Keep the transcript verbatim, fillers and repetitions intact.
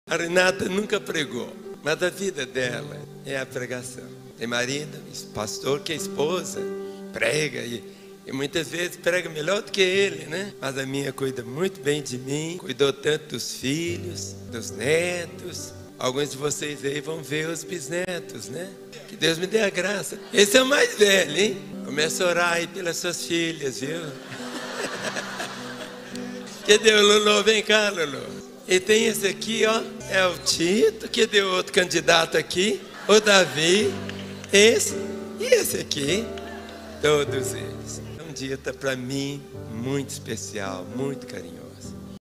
A Renata nunca pregou, mas a vida dela é a pregação. Tem marido, pastor que é esposa, prega e, e muitas vezes prega melhor do que ele, né? Mas a minha cuida muito bem de mim, cuidou tanto dos filhos, dos netos. Alguns de vocês aí vão ver os bisnetos, né? Que Deus me dê a graça. Esse é o mais velho, hein? Começa a orar aí pelas suas filhas, viu? Cadê o Lulu? Vem cá, Lulu. E tem esse aqui, ó, é o Tito. Cadê o outro candidato aqui? O Davi. Esse e esse aqui. Todos eles. Um dia tá para mim muito especial, muito carinhoso.